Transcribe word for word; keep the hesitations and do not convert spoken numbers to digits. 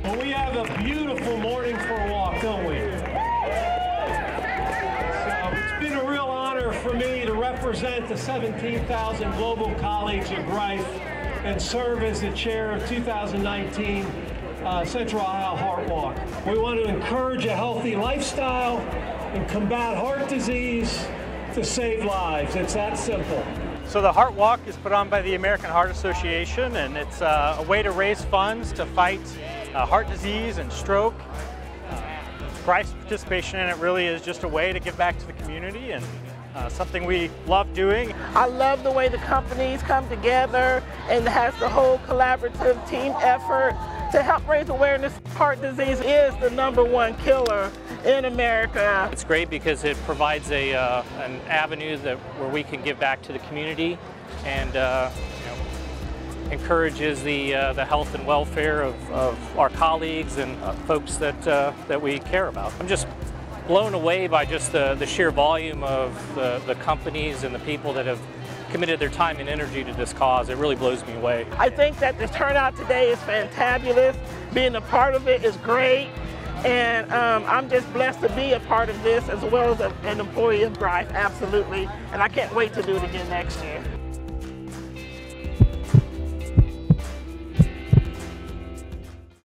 Well, we have a beautiful morning for a walk, don't we? So it's been a real honor for me to represent the seventeen thousand global colleagues of Greif and serve as the chair of two thousand nineteen uh, Central Ohio Heart Walk. We want to encourage a healthy lifestyle and combat heart disease to save lives. It's that simple. So the Heart Walk is put on by the American Heart Association, and it's uh, a way to raise funds to fight uh, heart disease and stroke. Uh, Greif's participation in it really is just a way to give back to the community, and uh, something we love doing. I love the way the companies come together and has the whole collaborative team effort to help raise awareness. Heart disease is the number one killer in America. It's great because it provides a, uh, an avenue that, where we can give back to the community and uh, you know, encourages the, uh, the health and welfare of, of our colleagues and uh, folks that, uh, that we care about. I'm just blown away by just the, the sheer volume of the, the companies and the people that have committed their time and energy to this cause. It really blows me away. I think that the turnout today is fantabulous. Being a part of it is great. And um, I'm just blessed to be a part of this as well as a, an employee of Greif, absolutely. And I can't wait to do it again next year.